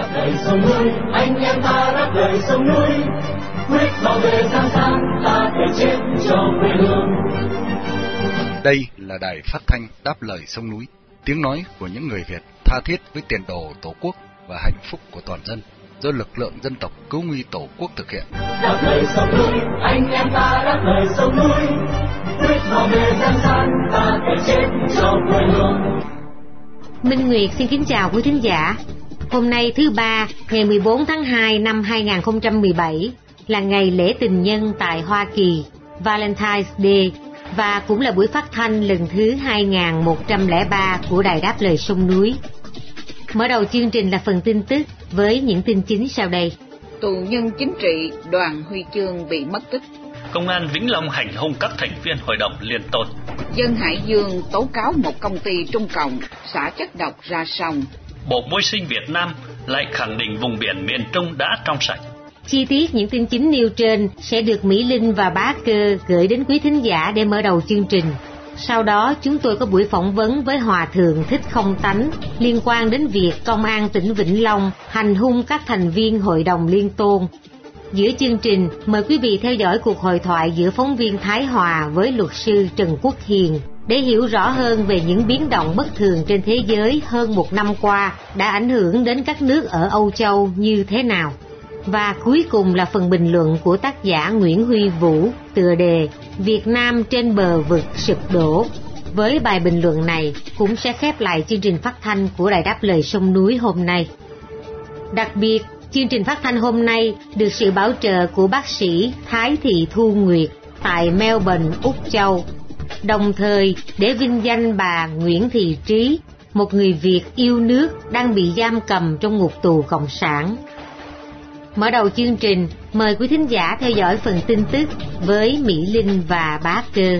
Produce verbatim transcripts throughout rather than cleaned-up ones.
đáp lời sông núi, anh em ta đáp lời sông núi, quyết bảo vệ Giang San, ta thể chết cho quê hương. Đây là đài phát thanh Đáp lời sông núi, tiếng nói của những người Việt tha thiết với tiền đồ Tổ quốc và hạnh phúc của toàn dân, do lực lượng dân tộc cứu nguy Tổ quốc thực hiện. Đáp lời sông núi, anh em ta đáp lời sông núi, quyết bảo vệ Giang San, ta thể chết cho quê hương. Minh Nguyệt xin kính chào quý thính giả. Hôm nay thứ ba, ngày mười bốn tháng hai năm hai nghìn không trăm mười bảy là ngày lễ tình nhân tại Hoa Kỳ, Valentine's Day, và cũng là buổi phát thanh lần thứ hai nghìn một trăm lẻ ba của Đài Đáp lời sông núi. Mở đầu chương trình là phần tin tức với những tin chính sau đây. Tù nhân chính trị Đoàn Huy Chương bị mất tích. Công an Vĩnh Long hành hung các thành viên hội đồng liên tôn. Dân Hải Dương tố cáo một công ty Trung Cộng xả chất độc ra sông. Bộ Môi sinh Việt Nam lại khẳng định vùng biển miền Trung đã trong sạch. Chi tiết những tin chính nêu trên sẽ được Mỹ Linh và Bá Cơ gửi đến quý thính giả để mở đầu chương trình. Sau đó chúng tôi có buổi phỏng vấn với Hòa Thượng Thích Không Tánh liên quan đến việc Công an tỉnh Vĩnh Long hành hung các thành viên Hội đồng Liên Tôn. Giữa chương trình, mời quý vị theo dõi cuộc hội thoại giữa phóng viên Thái Hòa với luật sư Trần Quốc Hiền để hiểu rõ hơn về những biến động bất thường trên thế giới hơn một năm qua đã ảnh hưởng đến các nước ở Âu Châu như thế nào. Và cuối cùng là phần bình luận của tác giả Nguyễn Huy Vũ, tựa đề Việt Nam trên bờ vực sụp đổ. Với bài bình luận này cũng sẽ khép lại chương trình phát thanh của Đài Đáp lời sông núi hôm nay. Đặc biệt, chương trình phát thanh hôm nay được sự bảo trợ của bác sĩ Thái Thị Thu Nguyệt tại Melbourne, Úc Châu, đồng thời để vinh danh bà Nguyễn Thị Trí, một người Việt yêu nước đang bị giam cầm trong ngục tù Cộng sản. Mở đầu chương trình, mời quý thính giả theo dõi phần tin tức với Mỹ Linh và Bá Cơ.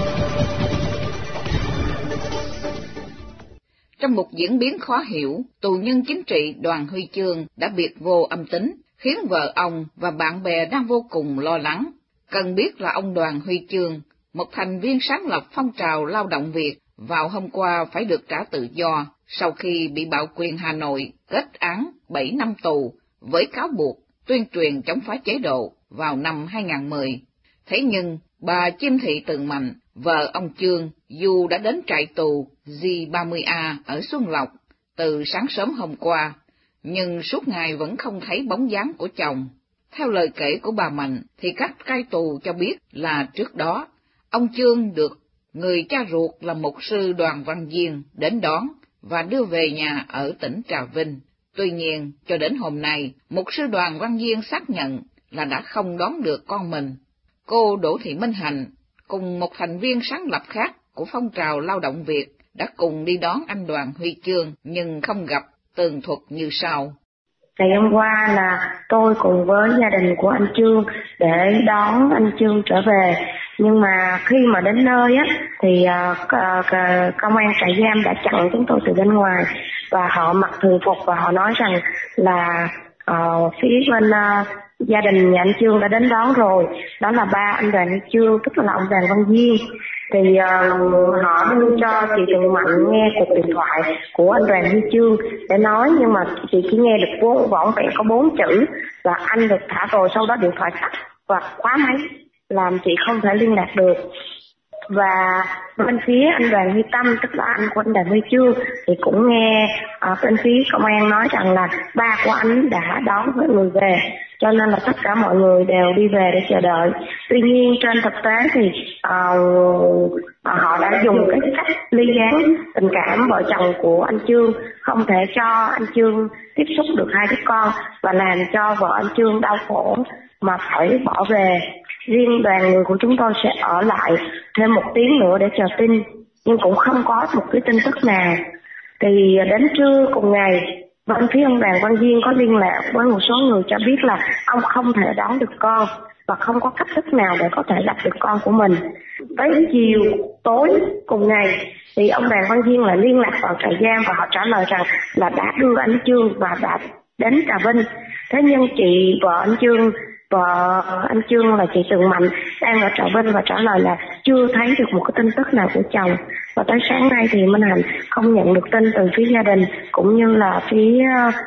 Trong một diễn biến khó hiểu, tù nhân chính trị Đoàn Huy Chương đã biệt vô âm tính, khiến vợ ông và bạn bè đang vô cùng lo lắng. Cần biết là ông Đoàn Huy Chương, một thành viên sáng lập phong trào lao động Việt, vào hôm qua phải được trả tự do sau khi bị Bạo quyền Hà Nội kết án bảy năm tù với cáo buộc tuyên truyền chống phá chế độ vào năm hai nghìn không trăm mười. Thế nhưng, bà Chim Thị Tường Mạnh, vợ ông Chương, dù đã đến trại tù G ba mươi A ở Xuân Lộc từ sáng sớm hôm qua, nhưng suốt ngày vẫn không thấy bóng dáng của chồng. Theo lời kể của bà Mạnh, thì các cai tù cho biết là trước đó, ông Chương được người cha ruột là mục sư Đoàn Văn Diên đến đón và đưa về nhà ở tỉnh Trà Vinh. Tuy nhiên, cho đến hôm nay, mục sư Đoàn Văn Diên xác nhận là đã không đón được con mình. Cô Đỗ Thị Minh Hạnh, cùng một thành viên sáng lập khác của phong trào lao động Việt, đã cùng đi đón anh Đoàn Huy Chương nhưng không gặp, tường thuật như sau. Ngày hôm qua là tôi cùng với gia đình của anh Chương để đón anh Chương trở về. Nhưng mà khi mà đến nơi á thì uh, uh, công an trại giam đã chặn chúng tôi từ bên ngoài và họ mặc thường phục và họ nói rằng là uh, phía bên uh, gia đình nhà anh Chương đã đến đón rồi, đó là ba anh Đoàn Huy Chương, tức là ông Đoàn Văn Diên. Thì uh, họ đưa cho chị Tường Mạnh nghe cuộc điện thoại của anh Đoàn Huy Chương để nói, nhưng mà chị chỉ nghe được bốn vỏn vẹn có bốn chữ là anh được thả rồi, sau đó điện thoại tắt và khóa máy, làm chị không thể liên lạc được. Và bên phía anh Đoàn Huy Tâm, tức là anh của anh Đoàn Huy Chương, thì cũng nghe uh, bên phía công an nói rằng là ba của anh đã đón mọi người về, cho nên là tất cả mọi người đều đi về để chờ đợi. Tuy nhiên trên thực tế thì uh, họ đã dùng cái cách ly gián tình cảm vợ chồng của anh Chương, không thể cho anh Chương tiếp xúc được hai đứa con và làm cho vợ anh Chương đau khổ mà phải bỏ về. Riêng đoàn người của chúng tôi sẽ ở lại thêm một tiếng nữa để chờ tin, nhưng cũng không có một cái tin tức nào. Thì đến trưa cùng ngày, bên phía ông Đoàn Văn Diên có liên lạc với một số người cho biết là ông không thể đón được con và không có cách thức nào để có thể gặp được con của mình. Tới chiều tối cùng ngày thì ông Đoàn Văn Diên lại liên lạc vào trại giam và họ trả lời rằng là đã đưa anh Chương và đã đến Trà Vinh. Thế nhưng chị vợ anh Chương, vợ anh Chương là chị Tường Mạnh đang ở Trà Vinh và trả lời là chưa thấy được một cái tin tức nào của chồng. Và tới sáng nay thì Minh Hạnh không nhận được tin từ phía gia đình cũng như là phía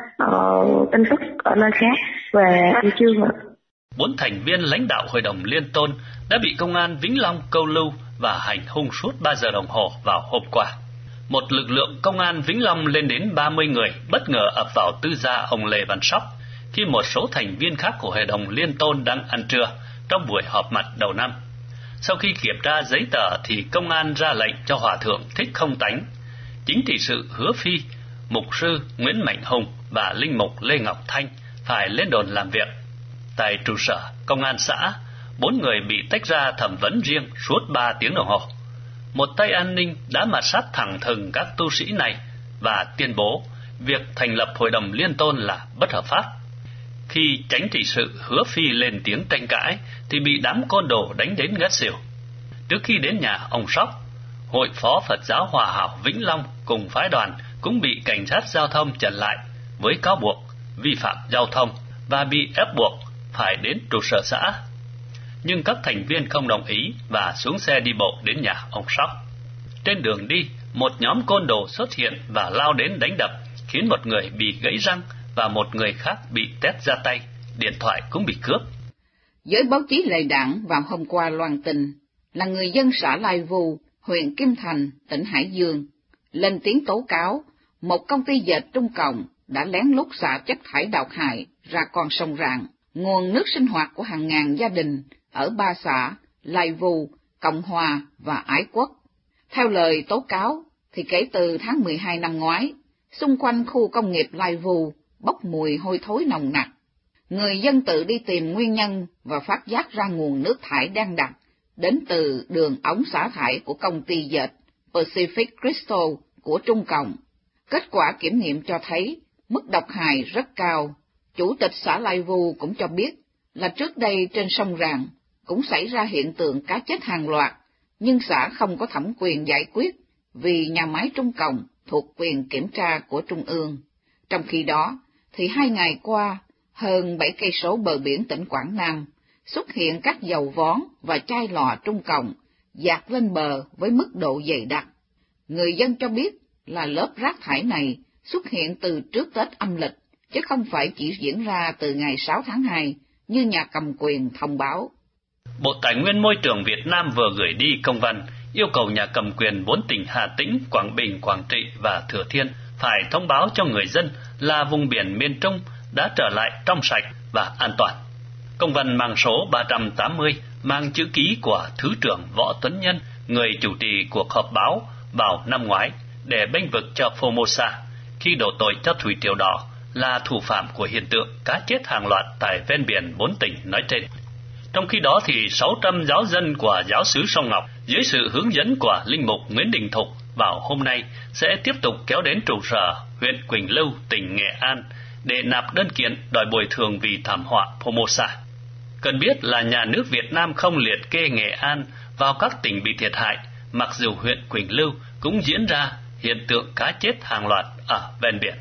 uh, tin tức ở nơi khác về anh Chương ạ. Bốn thành viên lãnh đạo Hội đồng Liên Tôn đã bị công an Vĩnh Long câu lưu và hành hung suốt ba giờ đồng hồ vào hôm qua. Một lực lượng công an Vĩnh Long lên đến ba mươi người bất ngờ ập vào tư gia ông Lê Văn Sóc khi một số thành viên khác của Hội đồng Liên Tôn đang ăn trưa trong buổi họp mặt đầu năm. Sau khi kiểm tra giấy tờ thì công an ra lệnh cho Hòa thượng Thích Không Tánh, chính trị sự Hứa Phi, mục sư Nguyễn Mạnh Hùng và linh mục Lê Ngọc Thanh phải lên đồn làm việc. Tại trụ sở công an xã, bốn người bị tách ra thẩm vấn riêng suốt ba tiếng đồng hồ. Một tay an ninh đã mạt sát thẳng thừng các tu sĩ này và tuyên bố việc thành lập Hội đồng Liên Tôn là bất hợp pháp. Khi chánh trị sự Hứa Phi lên tiếng tranh cãi thì bị đám côn đồ đánh đến ngất xỉu. Trước khi đến nhà ông Sóc, Hội Phó Phật giáo Hòa Hảo Vĩnh Long cùng phái đoàn cũng bị cảnh sát giao thông chặn lại với cáo buộc vi phạm giao thông và bị ép buộc phải đến trụ sở xã. Nhưng các thành viên không đồng ý và xuống xe đi bộ đến nhà ông Sóc. Trên đường đi, một nhóm côn đồ xuất hiện và lao đến đánh đập, khiến một người bị gãy răng và một người khác bị tét ra tay, điện thoại cũng bị cướp. Giới báo chí Lệ Đảng vào hôm qua loan tin là người dân xã Lai Vu, huyện Kim Thành, tỉnh Hải Dương, lên tiếng tố cáo một công ty dệt Trung Cộng đã lén lút xả chất thải độc hại ra con sông Rạng, nguồn nước sinh hoạt của hàng ngàn gia đình ở ba xã Lai Vu, Cộng Hòa và Ái Quốc. Theo lời tố cáo, thì kể từ tháng mười hai năm ngoái, xung quanh khu công nghiệp Lai Vu bốc mùi hôi thối nồng nặc. Người dân tự đi tìm nguyên nhân và phát giác ra nguồn nước thải đang đặc đến từ đường ống xả thải của công ty dệt Pacific Crystal của Trung Cộng. Kết quả kiểm nghiệm cho thấy mức độc hại rất cao. Chủ tịch xã Lai Vu cũng cho biết là trước đây trên sông Rạng cũng xảy ra hiện tượng cá chết hàng loạt, nhưng xã không có thẩm quyền giải quyết vì nhà máy Trung Cộng thuộc quyền kiểm tra của Trung ương. Trong khi đó, thì hai ngày qua, hơn bảy cây số bờ biển tỉnh Quảng Nam xuất hiện các dầu vón và chai lọ Trung Cộng dạt lên bờ với mức độ dày đặc. Người dân cho biết là lớp rác thải này xuất hiện từ trước Tết âm lịch, chứ không phải chỉ diễn ra từ ngày sáu tháng hai như nhà cầm quyền thông báo. Bộ Tài nguyên Môi trường Việt Nam vừa gửi đi công văn yêu cầu nhà cầm quyền bốn tỉnh Hà Tĩnh, Quảng Bình, Quảng Trị và Thừa Thiên phải thông báo cho người dân là vùng biển miền Trung đã trở lại trong sạch và an toàn. Công văn mang số ba trăm tám mươi mang chữ ký của Thứ trưởng Võ Tuấn Nhân, người chủ trì cuộc họp báo vào năm ngoái để bênh vực cho Formosa khi đổ tội cho Thủy Triều Đỏ là thủ phạm của hiện tượng cá chết hàng loạt tại ven biển bốn tỉnh nói trên. Trong khi đó thì sáu trăm giáo dân của giáo xứ Sông Ngọc dưới sự hướng dẫn của linh mục Nguyễn Đình Thục vào hôm nay sẽ tiếp tục kéo đến trụ sở huyện Quỳnh Lưu, tỉnh Nghệ An để nạp đơn kiện đòi bồi thường vì thảm họa Formosa. Cần biết là nhà nước Việt Nam không liệt kê Nghệ An vào các tỉnh bị thiệt hại, mặc dù huyện Quỳnh Lưu cũng diễn ra hiện tượng cá chết hàng loạt ở ven biển.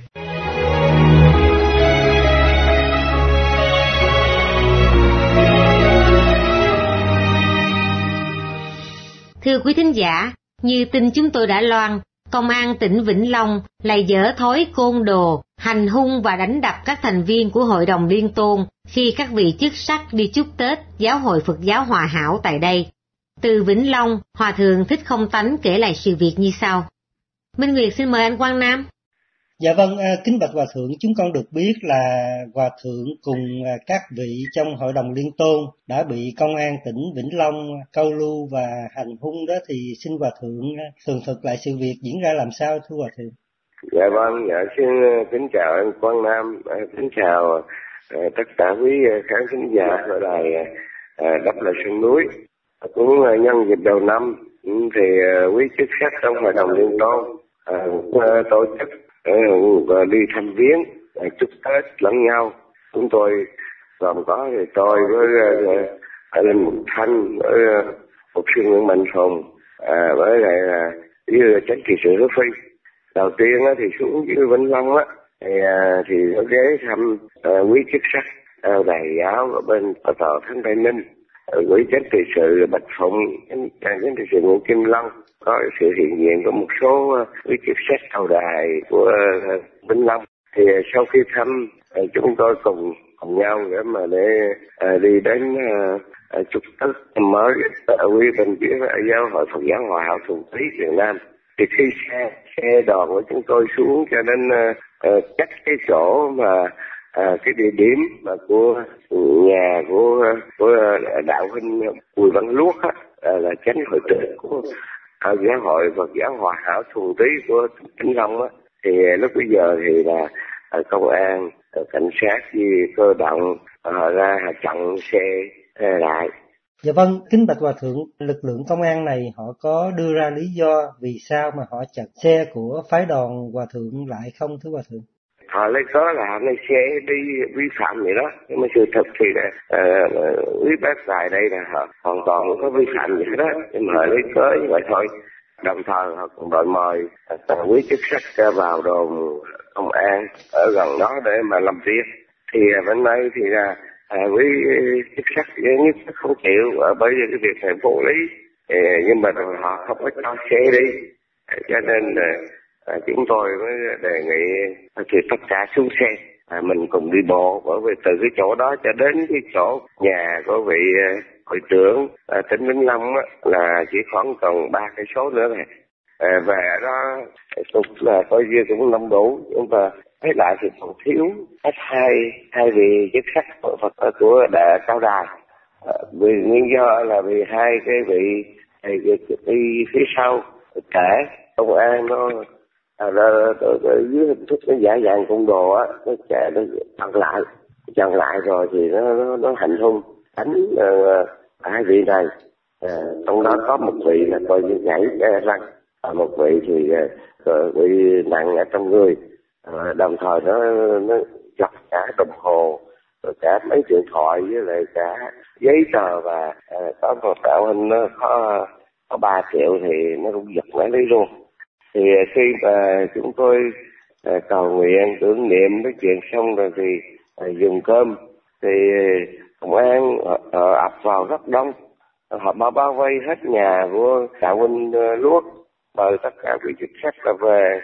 Thưa quý thính giả, như tin chúng tôi đã loan, Công an tỉnh Vĩnh Long lại dở thói côn đồ, hành hung và đánh đập các thành viên của Hội đồng Liên Tôn khi các vị chức sắc đi chúc Tết Giáo hội Phật giáo Hòa Hảo tại đây. Từ Vĩnh Long, Hòa thượng Thích Không Tánh kể lại sự việc như sau. Minh Nguyệt xin mời anh Quang Nam. Dạ vâng, kính bạch Hòa thượng, chúng con được biết là Hòa thượng cùng các vị trong Hội đồng Liên Tôn đã bị công an tỉnh Vĩnh Long câu lưu và hành hung đó, thì xin Hòa thượng tường thuật lại sự việc diễn ra làm sao thưa Hòa thượng. Dạ vâng, dạ, xin kính chào anh Quang Nam, kính chào tất cả quý khán thính giả ở đài Đáp Lời Sông Núi. Cũng nhân dịp đầu năm thì quý chức sắc trong Hội đồng Liên Tôn tổ chức và đi thăm viếng chúc Tết lẫn nhau. Chúng tôi gồm có thì tôi với Linh Mục Thanh, với Mục sư Nguyễn Mạnh Hùng, với lại là với chánh trị sự Hứa Phi. Đầu tiên thì xuống dưới Vĩnh Long á thì thì có ghé thăm quý chức sắc Đại giáo ở bên tòa Thánh Tây Ninh. quỹ chánh trị sự Bạch Phụng, chánh trị sự Nguyễn Kim Long, có sự hiện diện của một số quý chức sắc hậu đài của Vĩnh Long. Thì sau khi thăm, chúng tôi cùng cùng nhau để mà để đi đến chúc Tết năm mới ở quý bên phía giáo hội Phật giáo Hòa Hảo Thuần Túy Việt Nam. Thì khi xe xe đoàn của chúng tôi xuống cho đến uh, cách cái chỗ mà uh, cái địa điểm mà của nhà của của đạo huynh Bùi Văn Luốc á, uh, là chánh hội trưởng của uh, giáo hội Phật giáo Hòa Hảo Thuần Túy của Vĩnh Long á, thì uh, lúc bây giờ thì là uh, công an, uh, cảnh sát với cơ động uh, ra chặn xe uh, lại. Dạ vâng, kính bạch Hòa Thượng, lực lượng công an này họ có đưa ra lý do vì sao mà họ chặn xe của phái đoàn Hòa Thượng lại không thưa Hòa Thượng? Họ lấy cớ là họ lấy xe đi vi phạm vậy đó, nhưng mà sự thật thì là uh, quý bác tại đây là họ hoàn toàn không có vi phạm gì đó, nhưng mà họ lấy cớ như vậy thôi. Đồng thời họ cũng đòi mời uh, quý chức sắc vào đồn công an ở gần đó để mà làm việc. Thì uh, bên đây thì là À, với chức sắc nhất không chịu, à, bởi vì cái việc này vô lý, à, nhưng mà họ không có cho xe đi, à, cho nên à, chúng tôi mới đề nghị thì tất cả xuống xe, à, mình cùng đi bộ, bởi vì từ cái chỗ đó cho đến cái chỗ nhà của vị à, hội trưởng à, tỉnh Vĩnh Long á, là chỉ khoảng còn ba cây số nữa này, à, và đó cũng là coi như cũng không đủ, nhưng mà thấy lại thì còn thiếu hết hai hai vị chức sắc của Phật của đại cao đài, à, vì nguyên do là vì hai cái vị đi phía sau kể công an nó à, là, dưới hình thức nó giả dạng côn đồ á, nó chạy nó chặn lại chặn lại rồi thì nó nó, nó hành hung đánh uh, hai vị này, à, trong đó có một vị là coi như nhảy uh, răng, à, một vị thì uh, bị nặng ở trong người. À, đồng thời nó nó giật cả đồng hồ, rồi cả mấy điện thoại với lại cả giấy tờ, và à, có một đạo hình nó có có ba triệu thì nó cũng giật lấy lấy luôn. Thì khi mà chúng tôi à, cầu nguyện tưởng niệm nói chuyện xong rồi thì à, dùng cơm thì công an họ ập vào rất đông, họ bao bao vây hết nhà của đạo huynh Luốc, mời tất cả quý chức sắc là về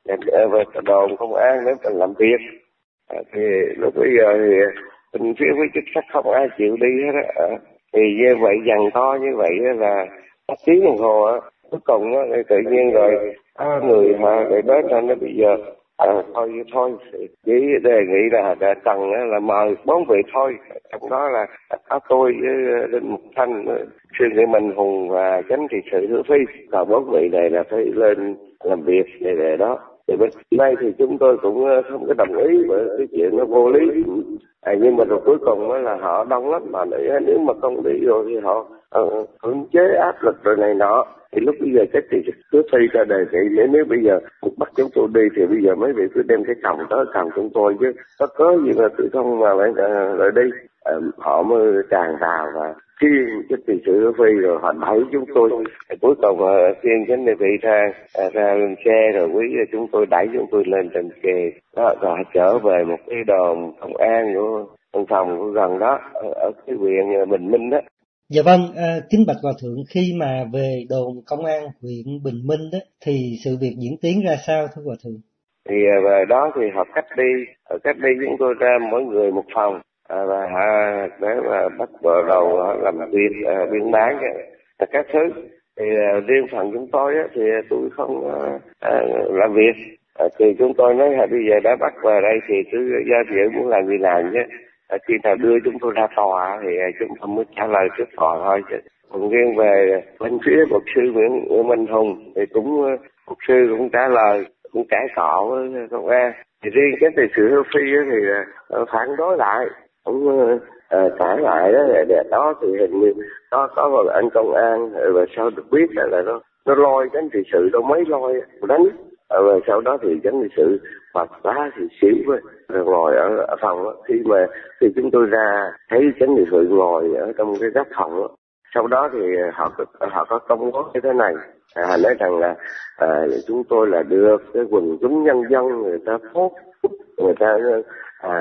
về đồn công an để mình làm việc. À, thì lúc bây giờ thì mình phía với chức sắc không ai chịu đi hết á, à, thì như vậy dằn to như vậy là một tiếng đồng hồ á, cuối cùng á thì tự nhiên rồi à, người mà để đến là nó bây giờ à, thôi thôi chỉ đề nghị là đã cần là mời bốn vị thôi, trong đó là có tôi với Linh Mục Thanh, Sư Nghệ Minh Hùng và Chánh Trị sự Hứa Phi, còn bốn vị này là phải lên làm việc về đề đó. Thì bên nay thì chúng tôi cũng không có đồng ý với cái chuyện nó vô lý, à, nhưng mà rồi cuối cùng là họ đông lắm, mà nếu mà không đi rồi thì họ uh, cưỡng chế áp lực rồi này nọ. Thì lúc bây giờ cái thì cứ thi ra đề nghị nếu nếu bây giờ bắt chúng tôi đi thì bây giờ mấy vị cứ đem cái còng tới còng chúng tôi, chứ có cớ gì mà tự không mà phải uh, rồi đi. Uh, họ mới tràn vào và khiêng cái tiền sự phi rồi họ đẩy chúng tôi, cuối cùng uh, khiêng cái này vị ra uh, ra lên xe rồi quý chúng tôi đẩy chúng tôi lên trên kề đó, rồi trở về một cái đồn công an của văn phòng của gần đó ở, ở cái huyện Bình Minh đó. Dạ vâng, à, kính bạch Hòa Thượng, khi mà về đồn công an huyện Bình Minh đó thì sự việc diễn tiến ra sao thưa Hòa Thượng? Thì về đó thì họ cách đi, họ cách đi chúng tôi ra mỗi người một phòng, à, và họ để mà bắt vào đầu họ làm việc à, biên bán à, các thứ. Thì à, riêng phần chúng tôi á, thì tôi không à, à, làm việc, à, thì chúng tôi nói là bây giờ đã bắt vào đây thì cứ gia viện muốn làm gì làm chứ. À, khi nào đưa chúng tôi ra tòa thì chúng tôi mới trả lời trước tòa thôi. Chứ còn riêng về bên phía luật sư Nguyễn, Nguyễn Minh Hùng thì cũng luật sư cũng trả lời, cũng cãi cọ với công an. Thì riêng cái tiền sự Hứa Phi thì uh, phản đối lại, cũng uh, cãi lại đó, để đó thì hình như có có một anh công an rồi sau được biết là, là nó nó lôi cái tiền sự đâu mấy lôi đánh. Rồi sau đó thì chánh trị sự hoặc quá thì xỉu rồi, rồi ngồi ở, ở phòng đó. Khi mà khi chúng tôi ra thấy chánh trị sự ngồi ở trong cái góc phòng đó. Sau đó thì họ họ có công bố như thế này, à, nói rằng là à, chúng tôi là được cái quần chúng nhân dân người ta phốt, người ta à,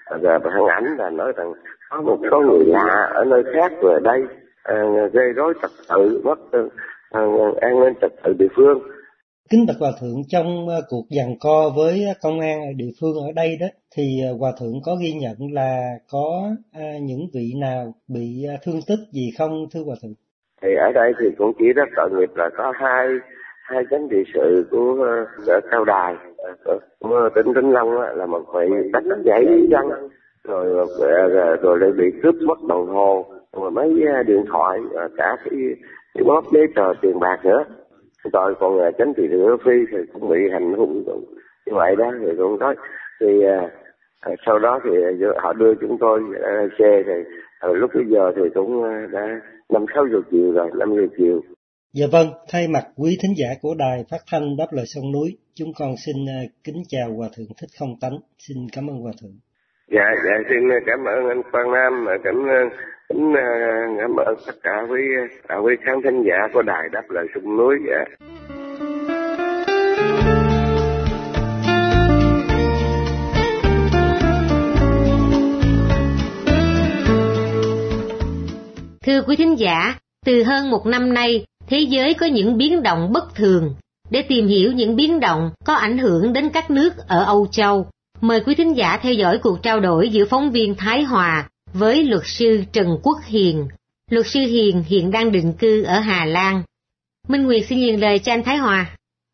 Rồi phản ảnh là nói rằng có một số người lạ ở nơi khác về đây à, gây rối trật tự, mất à, an ninh trật tự địa phương. Kính bạch Hòa Thượng, trong uh, cuộc giằng co với công an ở địa phương ở đây đó, thì uh, Hòa Thượng có ghi nhận là có uh, những vị nào bị uh, thương tích gì không, thưa Hòa Thượng? Thì ở đây thì cũng chỉ rất tội nghiệp là có hai hai chánh trị sự của uh, Cao Đài uh, của tỉnh Vĩnh Long uh, là một vị đánh gãy chân, rồi uh, rồi lại bị cướp mất đồng hồ, rồi mấy uh, điện thoại, uh, cả cái, cái bóp giấy tờ tiền bạc nữa. Rồi còn uh, chánh trị sự Phi thì cũng bị hành hung như vậy đó, thì cũng nói thì uh, sau đó thì uh, họ đưa chúng tôi uh, xe thì uh, lúc bây giờ thì cũng uh, đã năm sáu giờ chiều rồi, năm giờ chiều. Dạ vâng, thay mặt quý thính giả của đài phát thanh Đáp Lời Sông Núi, chúng con xin uh, kính chào Hòa Thượng Thích Không Tánh, xin cảm ơn Hòa Thượng. Dạ, dạ xin cảm ơn anh Quang Nam, cảm ơn kính cảm ơn tất cả quý quý khán thính giả của đài Đáp Lời Sông Núi. Dạ. Thưa quý thính giả, từ hơn một năm nay, thế giới có những biến động bất thường. Để tìm hiểu những biến động có ảnh hưởng đến các nước ở Âu Châu, mời quý thính giả theo dõi cuộc trao đổi giữa phóng viên Thái Hòa với luật sư Trần Quốc Hiền. Luật sư Hiền hiện đang định cư ở Hà Lan. Minh Nguyệt xin nhận lời cho anh Thái Hòa.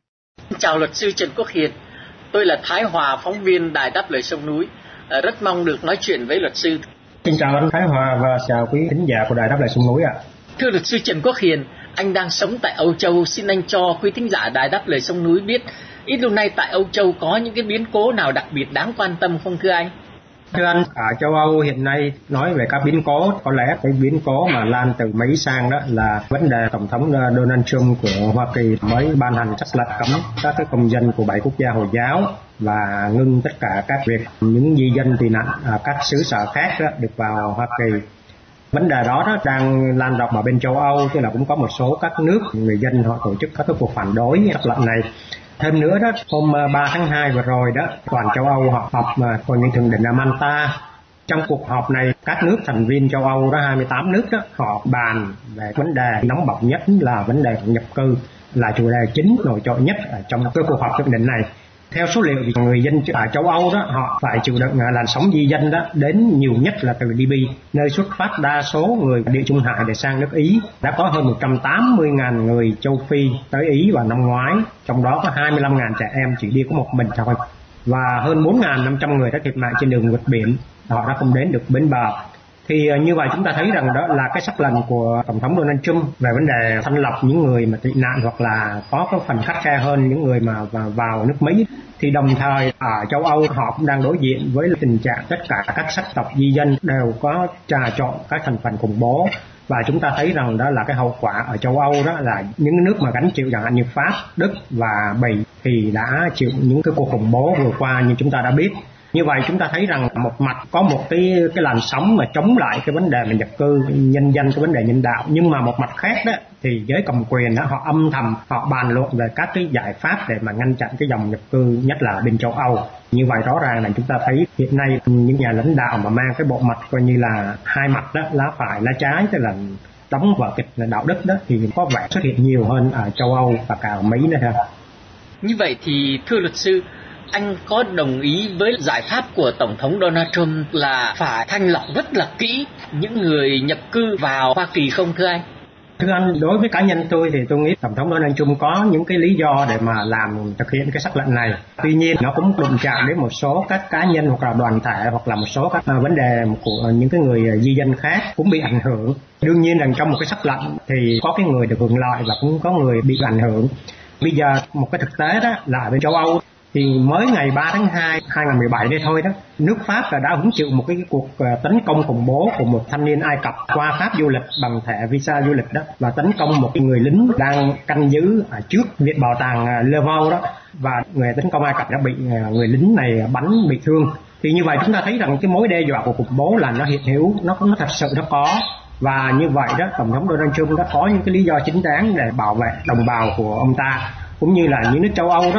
Chào luật sư Trần Quốc Hiền, tôi là Thái Hòa, phóng viên đài Đáp Lời Sông Núi, rất mong được nói chuyện với luật sư. Xin chào anh Thái Hòa và chào quý thính giả của đài Đáp Lời Sông Núi ạ. Thưa luật sư Trần Quốc Hiền, anh đang sống tại Âu Châu, xin anh cho quý thính giả đài Đáp Lời Sông Núi biết ít lâu nay tại Âu Châu có những cái biến cố nào đặc biệt đáng quan tâm không thưa anh? Thưa anh, ở châu Âu hiện nay nói về các biến cố, có lẽ cái biến cố mà lan từ Mỹ sang đó là vấn đề Tổng thống Donald Trump của Hoa Kỳ mới ban hành sắc lệnh cấm các cái công dân của bảy quốc gia Hồi giáo và ngưng tất cả các việc những di dân tị nạn ở các xứ sở khác đó được vào Hoa Kỳ. Vấn đề đó, đó đang lan rộng ở bên châu Âu, tức là cũng có một số các nước người dân họ tổ chức các cái cuộc phản đối sắc lệnh này. Thêm nữa đó, hôm ba tháng hai vừa rồi đó, toàn châu Âu họ họp hội nghị thượng đỉnh ở Malta. Trong cuộc họp này, các nước thành viên châu Âu đó, hai mươi tám nước đó, họ bàn về vấn đề nóng bỏng nhất là vấn đề nhập cư, là chủ đề chính nổi trội nhất ở trong cái cuộc họp thượng đỉnh này. Theo số liệu thì người dân ở châu Âu đó họ phải chịu đựng làn sóng di dân đó đến nhiều nhất là từ Libya, nơi xuất phát đa số người Địa Trung Hải để sang nước Ý. Đã có hơn một trăm tám mươi nghìn người châu Phi tới Ý vào năm ngoái, trong đó có hai mươi lăm nghìn trẻ em chỉ đi có một mình thôi, và hơn bốn nghìn năm trăm người đã thiệt mạng trên đường vượt biển, họ đã không đến được bến bờ. Thì như vậy chúng ta thấy rằng đó là cái sắc lệnh của Tổng thống Donald Trump về vấn đề thanh lọc những người mà tị nạn hoặc là có cái phần khắt khe hơn những người mà vào nước Mỹ. Thì đồng thời ở châu Âu họ cũng đang đối diện với tình trạng tất cả các sắc tộc di dân đều có trà trộn các thành phần khủng bố. Và chúng ta thấy rằng đó là cái hậu quả ở châu Âu đó là những nước mà gánh chịu chẳng hạn như Pháp, Đức và Bỉ thì đã chịu những cái cuộc khủng bố vừa qua như chúng ta đã biết. Như vậy chúng ta thấy rằng một mặt có một cái cái làn sóng mà chống lại cái vấn đề mà nhập cư nhân dân, cái vấn đề nhân đạo, nhưng mà một mặt khác đó thì giới cầm quyền đó họ âm thầm họ bàn luận về các cái giải pháp để mà ngăn chặn cái dòng nhập cư, nhất là bên châu Âu. Như vậy rõ ràng là chúng ta thấy hiện nay những nhà lãnh đạo mà mang cái bộ mặt coi như là hai mặt đó, lá phải lá trái, tức là đóng vở kịch là đạo đức đó, thì có vẻ xuất hiện nhiều hơn ở châu Âu và cả ở Mỹ nữa ha. Như vậy thì thưa luật sư, anh có đồng ý với giải pháp của Tổng thống Donald Trump là phải thanh lọc rất là kỹ những người nhập cư vào Hoa Kỳ không thưa anh? Thưa anh, đối với cá nhân tôi thì tôi nghĩ Tổng thống Donald Trump có những cái lý do để mà làm thực hiện cái sắc lệnh này. Tuy nhiên nó cũng đụng chạm đến một số các cá nhân hoặc là đoàn thể hoặc là một số các vấn đề của những cái người di dân khác cũng bị ảnh hưởng. Đương nhiên rằng trong một cái sắc lệnh thì có cái người được hưởng lợi và cũng có người bị ảnh hưởng. Bây giờ một cái thực tế đó là ở bên châu Âu thì mới ngày ba tháng hai, hai nghìn không trăm mười bảy đây thôi đó, nước Pháp là đã hứng chịu một cái cuộc tấn công khủng bố của một thanh niên Ai Cập qua Pháp du lịch bằng thẻ visa du lịch đó, và tấn công một người lính đang canh giữ ở trước viện bảo tàng Louvre đó, và người tấn công Ai Cập đã bị người lính này bắn bị thương. Thì như vậy chúng ta thấy rằng cái mối đe dọa của khủng bố là nó hiện hữu, nó nó thật sự nó có. Và như vậy đó, Tổng thống Donald Trump đã có những cái lý do chính đáng để bảo vệ đồng bào của ông ta, cũng như là những nước châu Âu đó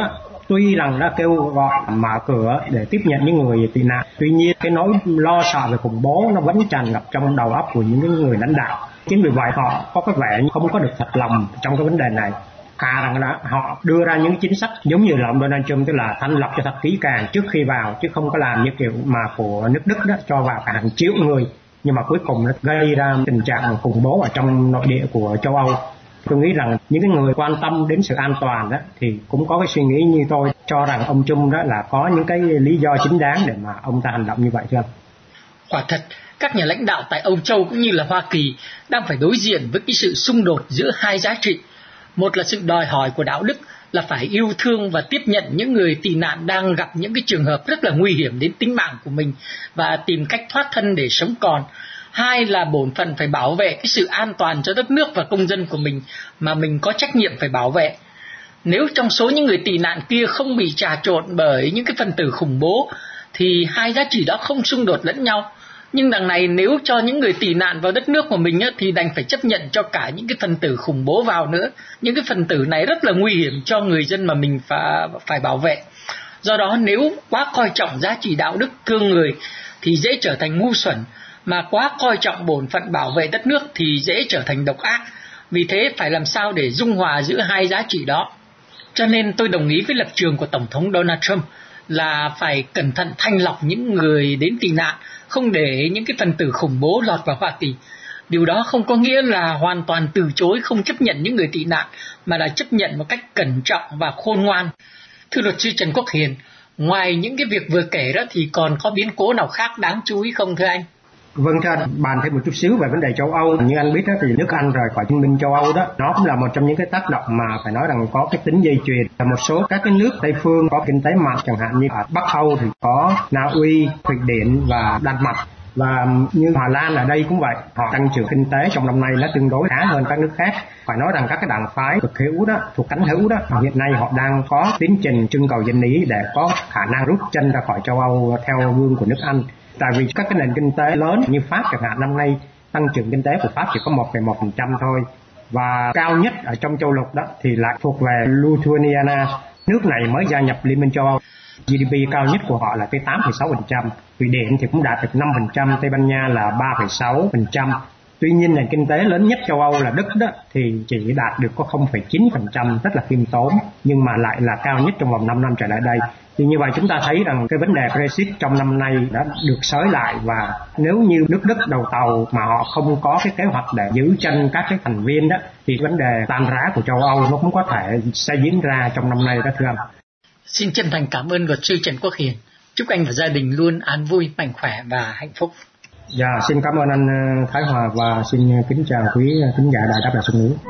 tuy rằng đã kêu gọi mở cửa để tiếp nhận những người tị nạn, tuy nhiên cái nỗi lo sợ về khủng bố nó vẫn tràn ngập trong đầu óc của những người lãnh đạo. Chính vì vậy họ có cái vẻ không có được thật lòng trong cái vấn đề này. Thà rằng là họ đưa ra những chính sách giống như là ông Donald Trump, tức là thanh lọc cho thật kỹ càng trước khi vào, chứ không có làm như kiểu mà của nước Đức đó, cho vào cả hàng triệu người, nhưng mà cuối cùng nó gây ra tình trạng khủng bố ở trong nội địa của châu Âu. Tôi nghĩ rằng những cái người quan tâm đến sự an toàn đó thì cũng có cái suy nghĩ như tôi, cho rằng ông Trump đó là có những cái lý do chính đáng để mà ông ta hành động như vậy, thưa ông. Quả thật, các nhà lãnh đạo tại Âu Châu cũng như là Hoa Kỳ đang phải đối diện với cái sự xung đột giữa hai giá trị. Một là sự đòi hỏi của đạo đức là phải yêu thương và tiếp nhận những người tị nạn đang gặp những cái trường hợp rất là nguy hiểm đến tính mạng của mình và tìm cách thoát thân để sống còn. Hai là bổn phận phải bảo vệ cái sự an toàn cho đất nước và công dân của mình mà mình có trách nhiệm phải bảo vệ. Nếu trong số những người tị nạn kia không bị trà trộn bởi những cái phần tử khủng bố thì hai giá trị đó không xung đột lẫn nhau. Nhưng đằng này nếu cho những người tị nạn vào đất nước của mình á, thì đành phải chấp nhận cho cả những cái phần tử khủng bố vào nữa. Những cái phần tử này rất là nguy hiểm cho người dân mà mình phải, phải bảo vệ. Do đó nếu quá coi trọng giá trị đạo đức thương người thì dễ trở thành ngu xuẩn, mà quá coi trọng bổn phận bảo vệ đất nước thì dễ trở thành độc ác. Vì thế phải làm sao để dung hòa giữa hai giá trị đó. Cho nên tôi đồng ý với lập trường của Tổng thống Donald Trump là phải cẩn thận thanh lọc những người đến tị nạn, không để những cái phần tử khủng bố lọt vào Hoa Kỳ. Điều đó không có nghĩa là hoàn toàn từ chối không chấp nhận những người tị nạn, mà là chấp nhận một cách cẩn trọng và khôn ngoan. Thưa luật sư Trần Quốc Hiền, ngoài những cái việc vừa kể đó thì còn có biến cố nào khác đáng chú ý không thưa anh? Vâng, thưa anh, bàn thêm một chút xíu về vấn đề châu Âu. Như anh biết đó, thì nước Anh rời khỏi Liên minh châu Âu đó, nó cũng là một trong những cái tác động mà phải nói rằng có cái tính dây chuyền. Một số các cái nước Tây phương có kinh tế mạnh, chẳng hạn như ở Bắc Âu thì có Na Uy, Thụy Điển và Đan Mạch. Và như Hà Lan ở đây cũng vậy, họ tăng trưởng kinh tế trong năm nay nó tương đối khá hơn các nước khác. Phải nói rằng các cái đảng phái cực hữu đó, thuộc cánh hữu đó, hiện nay họ đang có tiến trình trưng cầu dân ý để có khả năng rút chân ra khỏi châu Âu theo gương của nước Anh. Tại vì các cái nền kinh tế lớn như Pháp chẳng hạn, năm nay tăng trưởng kinh tế của Pháp chỉ có một phẩy một phần trăm thôi. Và cao nhất ở trong châu lục đó thì lại thuộc về Lithuania, nước này mới gia nhập Liên minh châu Âu. giê đê pê cao nhất của họ là tới tám phẩy sáu phần trăm, Thụy Điển thì cũng đạt được năm phần trăm, Tây Ban Nha là ba phẩy sáu phần trăm. Tuy nhiên nền kinh tế lớn nhất châu Âu là Đức đó thì chỉ đạt được có không phẩy chín phần trăm, rất là khiêm tốn, nhưng mà lại là cao nhất trong vòng năm năm trở lại đây. Thì như vậy chúng ta thấy rằng cái vấn đề Brexit trong năm nay đã được xới lại, và nếu như nước Đức đầu tàu mà họ không có cái kế hoạch để giữ chân các cái thành viên đó thì vấn đề tan rã của châu Âu nó cũng có thể sẽ diễn ra trong năm nay đó, thưa anh. Xin chân thành cảm ơn luật sư Trần Quốc Hiền. Chúc anh và gia đình luôn an vui, mạnh khỏe và hạnh phúc. Dạ, xin cảm ơn anh Thái Hòa và xin kính chào quý khán giả Đài Đáp Lời Sông Núi.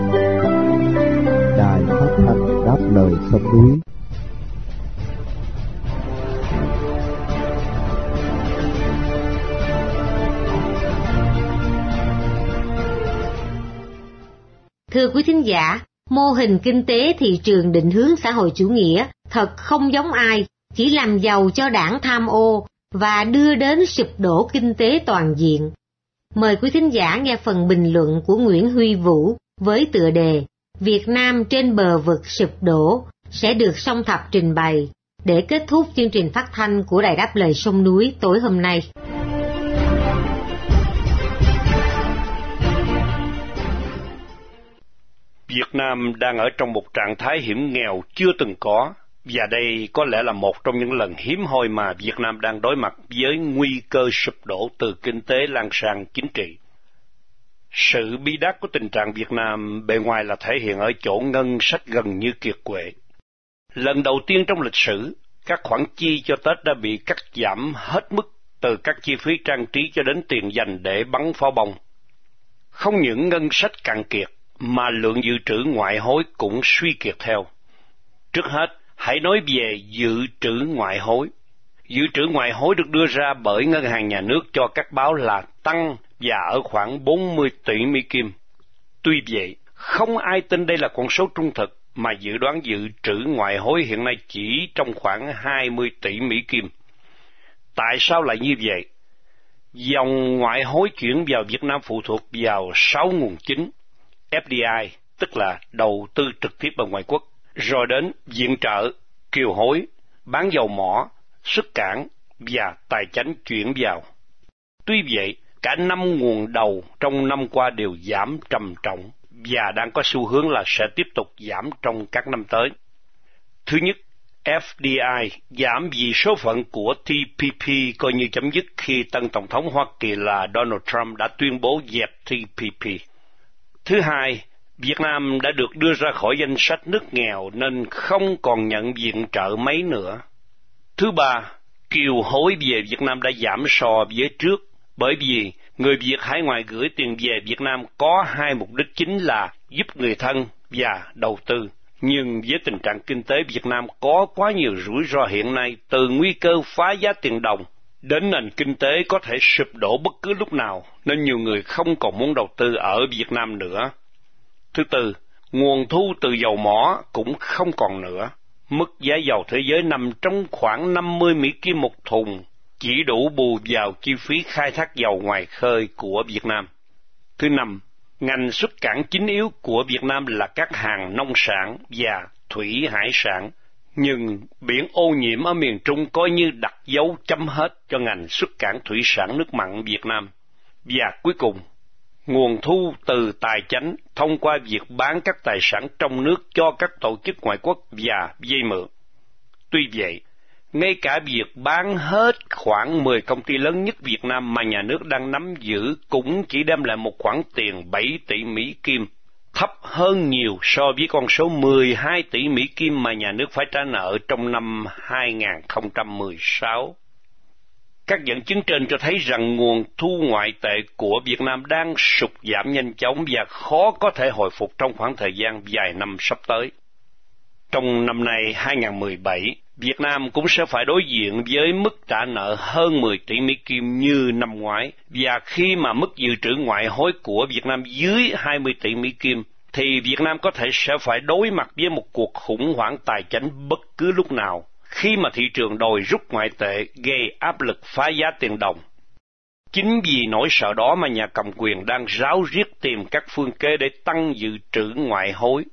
Đài phát thanh Đáp Lời Sông Núi. Thưa quý thính giả, mô hình kinh tế thị trường định hướng xã hội chủ nghĩa thật không giống ai, chỉ làm giàu cho đảng tham ô và đưa đến sụp đổ kinh tế toàn diện. Mời quý thính giả nghe phần bình luận của Nguyễn Huy Vũ với tựa đề Việt Nam trên bờ vực sụp đổ sẽ được Song Thập trình bày để kết thúc chương trình phát thanh của Đài Đáp Lời Sông Núi tối hôm nay. Việt Nam đang ở trong một trạng thái hiểm nghèo chưa từng có, và đây có lẽ là một trong những lần hiếm hoi mà Việt Nam đang đối mặt với nguy cơ sụp đổ từ kinh tế lan sang chính trị. Sự bi đát của tình trạng Việt Nam bề ngoài là thể hiện ở chỗ ngân sách gần như kiệt quệ. Lần đầu tiên trong lịch sử, các khoản chi cho Tết đã bị cắt giảm hết mức, từ các chi phí trang trí cho đến tiền dành để bắn pháo bông. Không những ngân sách cạn kiệt, mà lượng dự trữ ngoại hối cũng suy kiệt theo. Trước hết, hãy nói về dự trữ ngoại hối. Dự trữ ngoại hối được đưa ra bởi Ngân hàng Nhà nước cho các báo là tăng và ở khoảng bốn mươi tỷ Mỹ Kim. Tuy vậy, không ai tin đây là con số trung thực, mà dự đoán dự trữ ngoại hối hiện nay chỉ trong khoảng hai mươi tỷ Mỹ Kim. Tại sao lại như vậy? Dòng ngoại hối chuyển vào Việt Nam phụ thuộc vào sáu nguồn chính: ép đê i, tức là đầu tư trực tiếp ở ngoại quốc, rồi đến viện trợ, kiều hối, bán dầu mỏ, xuất cảng và tài chánh chuyển vào. Tuy vậy, cả năm nguồn đầu trong năm qua đều giảm trầm trọng và đang có xu hướng là sẽ tiếp tục giảm trong các năm tới. Thứ nhất, ép đê i giảm vì số phận của tê pê pê coi như chấm dứt khi tân Tổng thống Hoa Kỳ là Donald Trump đã tuyên bố dẹp tê pê pê. Thứ hai, Việt Nam đã được đưa ra khỏi danh sách nước nghèo nên không còn nhận viện trợ mấy nữa. Thứ ba, kiều hối về Việt Nam đã giảm so với trước, bởi vì người Việt hải ngoại gửi tiền về Việt Nam có hai mục đích chính là giúp người thân và đầu tư. Nhưng với tình trạng kinh tế Việt Nam có quá nhiều rủi ro hiện nay, từ nguy cơ phá giá tiền đồng đến nền kinh tế có thể sụp đổ bất cứ lúc nào, nên nhiều người không còn muốn đầu tư ở Việt Nam nữa. Thứ tư, nguồn thu từ dầu mỏ cũng không còn nữa. Mức giá dầu thế giới nằm trong khoảng năm mươi Mỹ Kim một thùng, chỉ đủ bù vào chi phí khai thác dầu ngoài khơi của Việt Nam. Thứ năm, ngành xuất cảng chính yếu của Việt Nam là các hàng nông sản và thủy hải sản, nhưng biển ô nhiễm ở miền Trung coi như đặt dấu chấm hết cho ngành xuất cảng thủy sản nước mặn Việt Nam. Và cuối cùng, nguồn thu từ tài chánh thông qua việc bán các tài sản trong nước cho các tổ chức ngoại quốc và vay mượn. Tuy vậy, ngay cả việc bán hết khoảng mười công ty lớn nhất Việt Nam mà nhà nước đang nắm giữ cũng chỉ đem lại một khoản tiền bảy tỷ Mỹ Kim, thấp hơn nhiều so với con số mười hai tỷ Mỹ Kim mà nhà nước phải trả nợ trong năm hai không một sáu. Các dẫn chứng trên cho thấy rằng nguồn thu ngoại tệ của Việt Nam đang sụt giảm nhanh chóng và khó có thể hồi phục trong khoảng thời gian vài năm sắp tới. Trong năm nay hai không một bảy, Việt Nam cũng sẽ phải đối diện với mức trả nợ hơn mười tỷ Mỹ Kim như năm ngoái, và khi mà mức dự trữ ngoại hối của Việt Nam dưới hai mươi tỷ Mỹ Kim, thì Việt Nam có thể sẽ phải đối mặt với một cuộc khủng hoảng tài chánh bất cứ lúc nào, khi mà thị trường đòi rút ngoại tệ gây áp lực phá giá tiền đồng. Chính vì nỗi sợ đó mà nhà cầm quyền đang ráo riết tìm các phương kế để tăng dự trữ ngoại hối.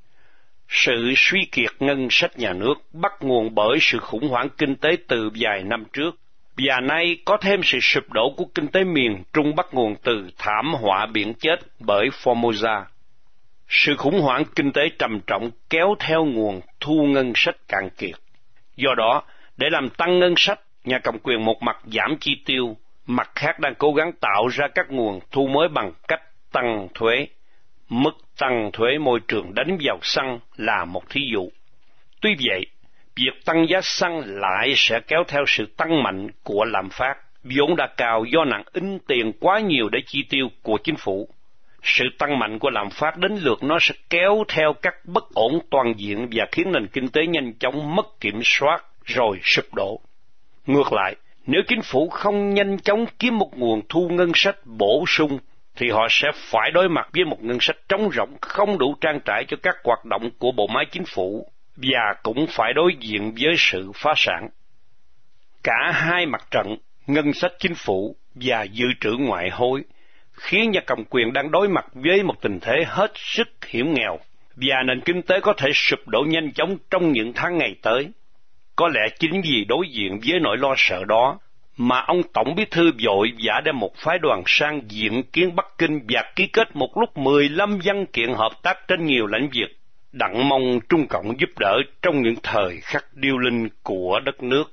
Sự suy kiệt ngân sách nhà nước bắt nguồn bởi sự khủng hoảng kinh tế từ vài năm trước, và nay có thêm sự sụp đổ của kinh tế miền Trung bắt nguồn từ thảm họa biển chết bởi Formosa. Sự khủng hoảng kinh tế trầm trọng kéo theo nguồn thu ngân sách cạn kiệt. Do đó, để làm tăng ngân sách, nhà cầm quyền một mặt giảm chi tiêu, mặt khác đang cố gắng tạo ra các nguồn thu mới bằng cách tăng thuế. Mức tăng thuế môi trường đánh vào xăng là một thí dụ. Tuy vậy, việc tăng giá xăng lại sẽ kéo theo sự tăng mạnh của lạm phát, vốn đã cao do nạn in tiền quá nhiều để chi tiêu của chính phủ. Sự tăng mạnh của lạm phát đến lượt nó sẽ kéo theo các bất ổn toàn diện và khiến nền kinh tế nhanh chóng mất kiểm soát rồi sụp đổ. Ngược lại, nếu chính phủ không nhanh chóng kiếm một nguồn thu ngân sách bổ sung, thì họ sẽ phải đối mặt với một ngân sách trống rỗng không đủ trang trải cho các hoạt động của bộ máy chính phủ, và cũng phải đối diện với sự phá sản. Cả hai mặt trận, ngân sách chính phủ và dự trữ ngoại hối, khiến nhà cầm quyền đang đối mặt với một tình thế hết sức hiểm nghèo, và nền kinh tế có thể sụp đổ nhanh chóng trong những tháng ngày tới. Có lẽ chính vì đối diện với nỗi lo sợ đó, mà ông Tổng Bí thư vội vã đem một phái đoàn sang diện kiến Bắc Kinh và ký kết một lúc mười lăm văn kiện hợp tác trên nhiều lĩnh vực, đặng mong Trung Cộng giúp đỡ trong những thời khắc điêu linh của đất nước.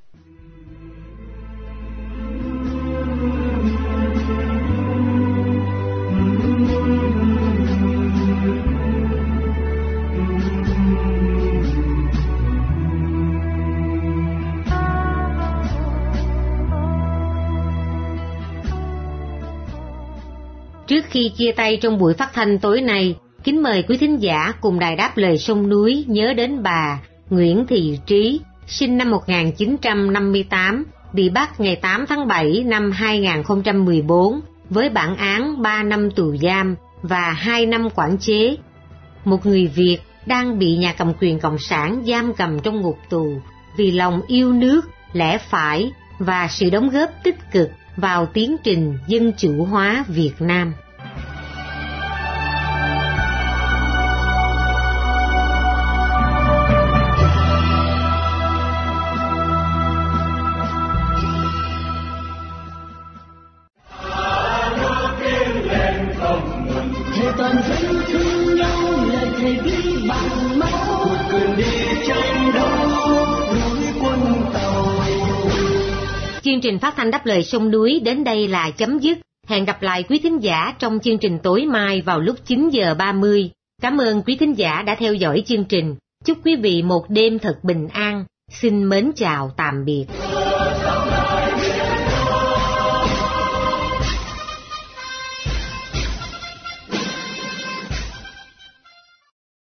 Trước khi chia tay trong buổi phát thanh tối nay, kính mời quý thính giả cùng đài đáp lời sông núi nhớ đến bà Nguyễn Thị Trí, sinh năm một nghìn chín trăm năm mươi tám, bị bắt ngày tám tháng bảy năm hai không một bốn với bản án ba năm tù giam và hai năm quản chế. Một người Việt đang bị nhà cầm quyền cộng sản giam cầm trong ngục tù vì lòng yêu nước, lẽ phải và sự đóng góp tích cực vào tiến trình dân chủ hóa Việt Nam. Chương trình phát thanh Đáp Lời Sông Núi đến đây là chấm dứt. Hẹn gặp lại quý thính giả trong chương trình tối mai vào lúc chín giờ ba mươi. Cảm ơn quý thính giả đã theo dõi chương trình. Chúc quý vị một đêm thật bình an. Xin mến chào tạm biệt.